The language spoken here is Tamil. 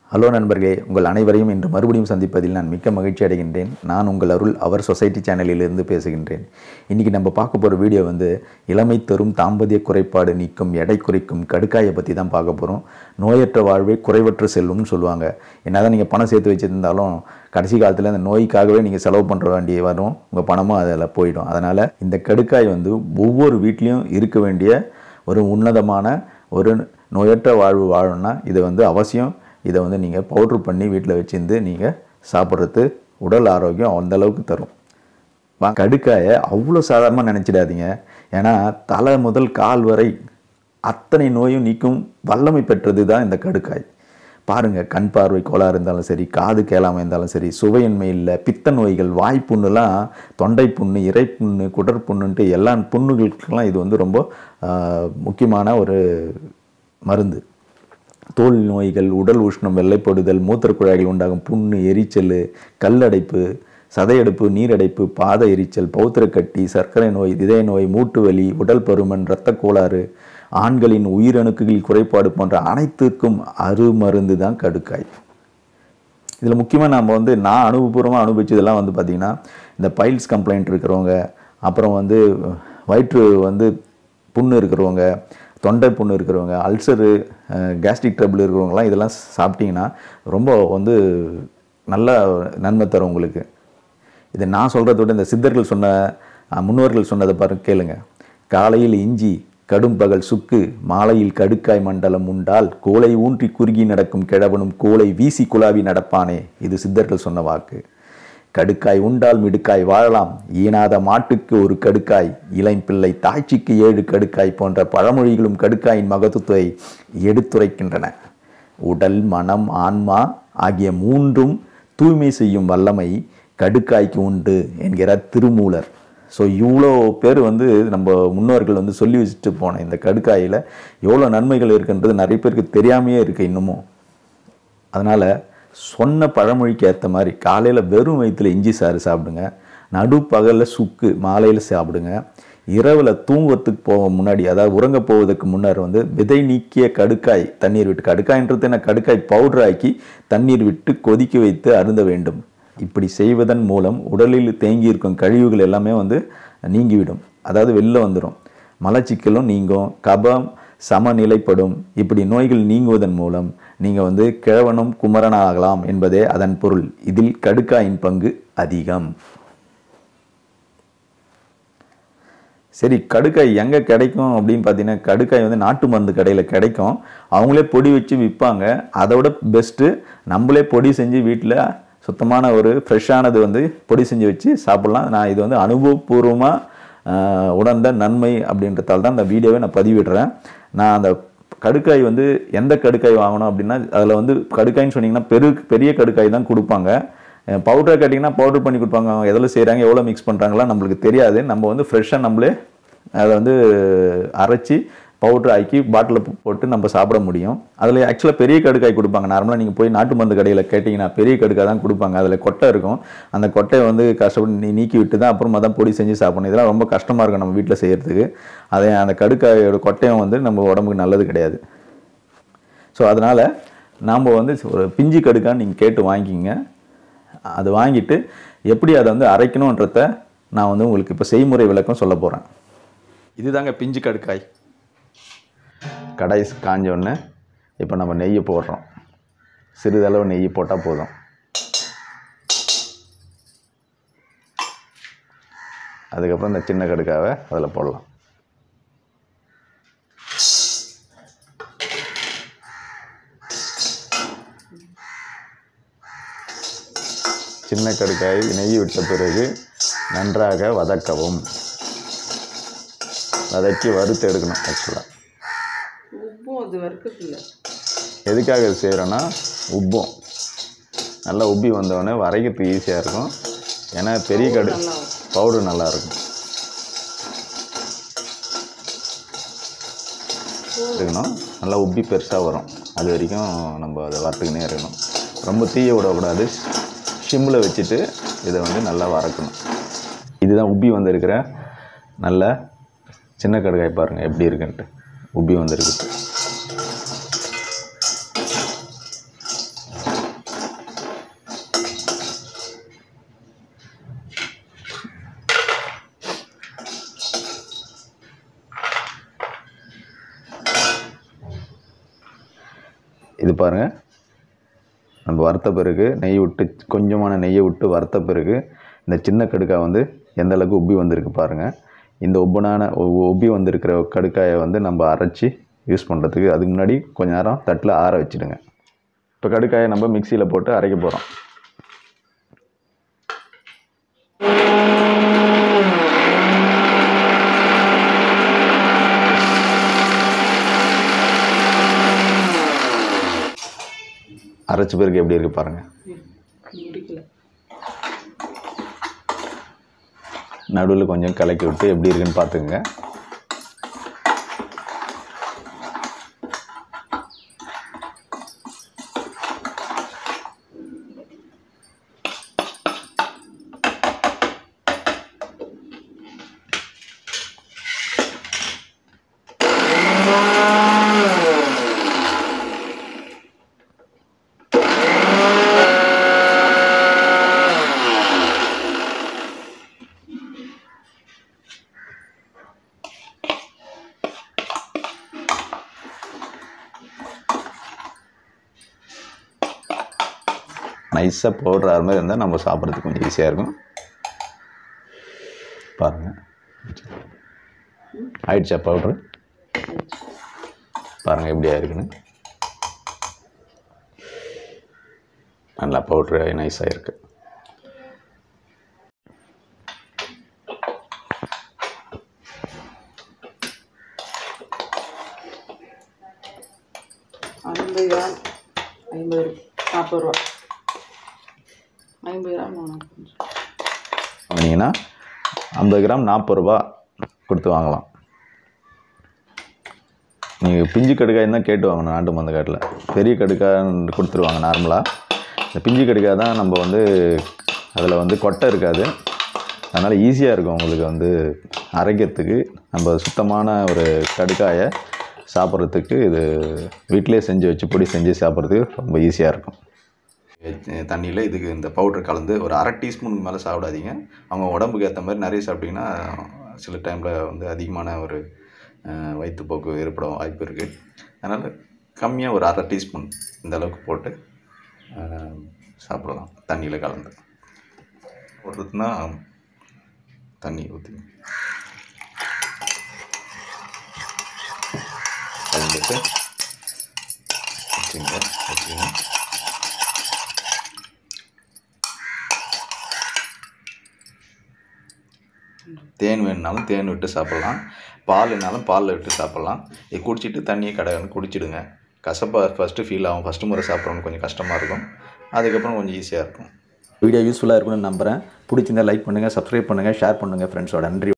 ஹலோ நண்பர்களே, உங்கள் அனைவரையும் இன்று மறுபடியும் சந்திப்பதில் நான் மிக்க மகிழ்ச்சி அடைகின்றேன். நான் உங்கள் அருள் அவர் சொசைட்டி சேனலிலிருந்து பேசுகின்றேன். இன்றைக்கி நம்ம பார்க்க போகிற வீடியோ இளமை தரும் தாம்பத்திய குறைபாடு நீக்கும் எடை குறைக்கும் கடுக்காயை பற்றி தான் பார்க்க போகிறோம். நோயற்ற வாழ்வே குறைவற்ற செல்வம்னு சொல்லுவாங்க. என்னதான் நீங்கள் பணம் சேர்த்து வச்சுருந்தாலும் கடைசி காலத்தில் அந்த நோய்க்காகவே நீங்கள் செலவு பண்ணுற வேண்டிய வரும், உங்கள் பணமும் அதில் போயிடும். அதனால் இந்த கடுக்காய் ஒவ்வொரு வீட்லேயும் இருக்க வேண்டிய ஒரு உன்னதமான ஒரு நோயற்ற வாழ்வு வாழணும்னா இது அவசியம். இதை நீங்கள் பவுட்ரு பண்ணி வீட்டில் வச்சுருந்து நீங்கள் சாப்பிட்றது உடல் ஆரோக்கியம் அந்தளவுக்கு தரும். கடுக்காயை அவ்வளோ சாதாரணமாக நினச்சிடாதீங்க. ஏன்னா தலை முதல் கால் வரை அத்தனை நோயும் நீக்கும் வல்லமை பெற்றது தான் இந்த கடுக்காய். பாருங்கள், கண் பார்வை கோளாறு இருந்தாலும் சரி, காது கேளாமல் இருந்தாலும் சரி, சுவையின்மை இல்லை, பித்த நோய்கள், வாய்ப்புண்ணுலாம், தொண்டை புண்ணு, இறைப்புண்ணு, குடற்புண்ணுன்ட்டு எல்லா புண்ணுகளுக்கெல்லாம் இது ரொம்ப முக்கியமான ஒரு மருந்து. தோல் நோய்கள், உடல் உஷ்ணம், வெள்ளைப்படுதல், மூத்திர குழாய்கள் உண்டாகும் புண்ணு, எரிச்சல், கல்லடைப்பு, சதையடைப்பு, நீரடைப்பு, பாத எரிச்சல், பௌத்திரக்கட்டி, சர்க்கரை நோய், இதய நோய், மூட்டு வலி, உடல் பருமன், இரத்த கோளாறு, ஆண்களின் உயிரணுக்களில் குறைபாடு போன்ற அனைத்துக்கும் அருமருந்து தான் கடுக்காய். இதில் முக்கியமாக நம்ம நான் அனுபவபூர்வமாக அனுபவிச்சதெல்லாம் பார்த்திங்கன்னா, இந்த பைல்ஸ் கம்ப்ளைண்ட் இருக்கிறவங்க, அப்புறம் வயிற்று புண்ணு இருக்கிறவங்க, தொண்டை புண்ணு இருக்கிறவங்க, அல்சரு, கேஸ்ட்ரிக் ட்ரபிள் இருக்கிறவங்களாம் இதெல்லாம் சாப்பிட்டிங்கன்னா ரொம்ப நல்ல நன்மை தரும் உங்களுக்கு. இதை நான் சொல்கிறத விட இந்த சித்தர்கள் சொன்ன, முன்னோர்கள் சொன்னதை பாருங்க, கேளுங்க. காலையில் இஞ்சி, கடும் பகல் சுக்கு, மாலையில் கடுக்காய் மண்டலம் உண்டால் கோலை ஊன்றி குறுகி நடக்கும் கிழவனும் கோலை வீசி குழாவி நடப்பானே. இது சித்தர்கள் சொன்ன வாக்கு. கடுக்காய் உண்டால் மிடுக்காய் வாழலாம், ஈனாத மாட்டுக்கு ஒரு கடுக்காய், இளம்பிள்ளை தாய்ச்சிக்கு 7 கடுக்காய் போன்ற பழமொழிகளும் கடுக்காயின் மகத்துவத்தை எடுத்துரைக்கின்றன. உடல், மனம், ஆன்மா ஆகிய 3ம் தூய்மை செய்யும் வல்லமை கடுக்காய்க்கு உண்டு என்கிறார் திருமூலர். ஸோ இவ்வளோ பேர் நம்ம முன்னோர்கள் சொல்லி வச்சுட்டு போன இந்த கடுக்காயில் எவ்வளோ நன்மைகள் இருக்குன்றது நிறைய பேருக்கு தெரியாமையே இருக்குது இன்னமும். அதனால் சொன்ன பழமொழிக்கு ஏற்ற மாதிரி காலையில் வெறும் வயிற்றில் இஞ்சி சாறு சாப்பிடுங்க, நடுப்பகலில் சுக்கு, மாலையில் சாப்பிடுங்க, இரவில் தூங்குறதுக்கு போக முன்னாடி, அதாவது உறங்க போவதற்கு முன்னர் விதை நீக்கிய கடுக்காய் தண்ணீர் விட்டு, கடுக்காய்ன்றது என்ன, கடுக்காய் பவுடர் ஆக்கி தண்ணீர் விட்டு கொதிக்க வைத்து அருந்த வேண்டும். இப்படி செய்வதன் மூலம் உடலில் தேங்கியிருக்கும் கழிவுகள் எல்லாமே நீங்கிவிடும், அதாவது வெளில வந்துடும். மலச்சிக்கலும் நீங்கும், கபம் சமநிலைப்படும். இப்படி நோய்கள் நீங்குவதன் மூலம் நீங்கள் கிழவனும் குமரனாகலாம் என்பதே அதன் பொருள். இதில் கடுக்காயின் பங்கு அதிகம். சரி, கடுக்காய் எங்கே கிடைக்கும் அப்படின்னு பார்த்தீங்கன்னா, கடுக்காய் நாட்டு மருந்து கடையில் கிடைக்கும். அவங்களே பொடி வச்சு விற்பாங்க. அதோட பெஸ்ட்டு நம்மளே பொடி செஞ்சு வீட்டில் சுத்தமான ஒரு ஃப்ரெஷ்ஷானது பொடி செஞ்சு வச்சு சாப்பிட்லாம். நான் இது அனுபவபூர்வமாக உணர்ந்த நன்மை அப்படின்றதால தான் இந்த வீடியோவை நான் பதிவிடுறேன். நான் அந்த கடுக்காய் எந்த கடுக்காய் வாங்கணும் அப்படின்னா, அதில் கடுக்காய்ன்னு சொன்னிங்கன்னா பெரிய கடுக்காய் தான் கொடுப்பாங்க. பவுடரை கேட்டிங்கன்னா பவுடர் பண்ணி கொடுப்பாங்க. அவங்க எதில் செய்கிறாங்க, எவ்வளோ மிக்ஸ் பண்ணுறாங்களா நம்மளுக்கு தெரியாது. நம்ம ஃப்ரெஷ்ஷாக நம்மளே அதை அரைச்சி பவுட்ரு ஆக்கி பாட்டிலில் போட்டு நம்ம சாப்பிட முடியும். அதில் ஆக்சுவலாக பெரிய கடுக்காய் கொடுப்பாங்க. நார்மலாக நீங்கள் போய் நாட்டு மருந்து கடையில் கேட்டிங்கன்னா பெரிய கடுக்காய் தான் கொடுப்பாங்க. அதில் கொட்டை இருக்கும். அந்த கொட்டையை கஷ்டப்பட்டு நீக்கி விட்டு தான் அப்புறமா தான் பொடி செஞ்சு சாப்பிடணும். இதெல்லாம் ரொம்ப கஷ்டமாக இருக்கும் நம்ம வீட்டில் செய்கிறதுக்கு. அந்த கடுக்காயோட கொட்டையும் நம்ம உடம்புக்கு நல்லது கிடையாது. ஸோ அதனால் நாம் ஒரு பிஞ்சு கடுக்கான்னு நீங்கள் கேட்டு வாங்கிக்கிங்க. அது வாங்கிட்டு எப்படி அதை அரைக்கணுன்றத நான் உங்களுக்கு இப்போ செய்முறை விளக்கம் சொல்ல போகிறேன். இதுதாங்க பிஞ்சு கடுக்காய். கடாய் காஞ்சோடனே இப்போ நம்ம நெய்யை போடுறோம். சிறிதளவு நெய் போட்டால் போதும். அதுக்கப்புறம் இந்த சின்ன கடுக்காவை அதில் போடலாம். சின்ன கடுக்காய் நெய் விட்ட பிறகு நன்றாக வதக்கவும். வதக்கி வறுத்து எடுக்கணும். ஆக்சுவலாக எதுக்காக இது செய்கிறோன்னா, உப்பும் நல்லா உப்பி வந்தோடனே வரைக்கிறதுக்கு ஈஸியாக இருக்கும். ஏன்னா பெரிய பவுடர் நல்லாயிருக்கும். இருக்கணும், நல்லா உப்பி பெருசாக வரும். அது வரைக்கும் நம்ம அதை வறுத்துக்கினே இருக்கணும். ரொம்ப தீய விடக்கூடாது. சிம்மில் வச்சுட்டு இதை நல்லா வறுக்கணும். இதுதான் உப்பி வந்திருக்கிற நல்ல சின்ன கடுக்காய். பாருங்கள் எப்படி இருக்குன்ட்டு உப்பி வந்திருக்கு. இது பாருங்கள், நம்ம வறுத்த பிறகு நெய் விட்டு கொஞ்சமான நெய்யை விட்டு வறுத்த பிறகு இந்த சின்ன கடுக்காய் வந்து எந்த அளவுக்கு உப்பி வந்திருக்கு பாருங்கள். இந்த உப்பி வந்திருக்கிற கடுக்காயை வந்து நம்ம அரைச்சி யூஸ் பண்ணுறதுக்கு அதுக்கு முன்னாடி கொஞ்சம் நேரம் தட்டில் ஆற வச்சுடுங்க. இப்போ கடுக்காயை நம்ம மிக்சியில் போட்டு அரைக்க போகிறோம். அரைச்ச பிறகு எப்படி இருக்குது பாருங்கள். நடுவில் கொஞ்சம் கலக்கி விட்டு எப்படி இருக்குன்னு பார்த்துக்குங்க. நைஸாக பவுடர் ஆகிற மாதிரி இருந்தால் நம்ம சாப்பிட்றதுக்கு கொஞ்சம் ஈஸியாக இருக்கும். பாருங்கள், ஆயிடுச்சா பவுட்ரு? பாருங்கள் எப்படி ஆயிருக்குன்னு. நல்லா பவுட்ரு நைஸாக இருக்குது. வாங்கினீங்கன்னா 50 கிராம் 40 ரூபா கொடுத்து வாங்கலாம். நீங்கள் பிஞ்சு கடுக்காய் தான் கேட்டு வாங்கணும். நாட்டு மந்த காட்டில் பெரிய கடுக்காய் கொடுத்துருவாங்க நார்மலாக. இந்த பிஞ்சு கடுக்காய் தான் நம்ம வந்து அதில் வந்து கொட்டை இருக்காது, அதனால் ஈஸியாக இருக்கும் உங்களுக்கு வந்து அரைக்கிறதுக்கு. நம்ம சுத்தமான ஒரு கடுக்காயை சாப்பிட்றதுக்கு இது வீட்டிலே செஞ்சு வச்சு பொடி செஞ்சு சாப்பிட்றதுக்கு ரொம்ப ஈஸியாக இருக்கும். தண்ணியில் இதுக்கு இந்த பவுட்ரு கலந்து ஒரு 1/2 டீஸ்பூனுக்கு மேலே சாப்பிடாதீங்க. அவங்க உடம்புக்கு ஏற்ற மாதிரி நிறைய சாப்பிட்டிங்கன்னா சில டைமில் வந்து அதிகமான ஒரு வயிற்றுப்போக்கு ஏற்படும் வாய்ப்பு இருக்குது. அதனால் கம்மியாக ஒரு 1/2 டீஸ்பூன் இந்த அளவுக்கு போட்டு சாப்பிடலாம். தண்ணியில் கலந்து போடுறதுனா தண்ணி ஊற்றி கலந்துட்டு வச்சுங்க. தேன் வேணுனாலும் தேன் விட்டு சாப்பிட்லாம், பால் வேணாலும் பாலில் விட்டு சாப்பிட்லாம். இது குடிச்சிட்டு தண்ணியை கடைன்னு குடிச்சிடுங்க. கசப்பாக ஃபஸ்ட்டு ஃபீல் ஆகும். ஃபஸ்ட்டு முறை சாப்பிட்றவங்க கொஞ்சம் கஷ்டமாக இருக்கும், அதுக்கப்புறம் கொஞ்சம் ஈஸியாக இருக்கும். வீடியோ யூஸ்ஃபுல்லாக இருக்கும்னு நம்புகிறேன். பிடிச்சிருந்தால் லைக் பண்ணுங்கள், சப்ஸ்கிரைப் பண்ணுங்கள், ஷேர் பண்ணுங்கள் ஃப்ரெண்ட்ஸோட. நன்றி.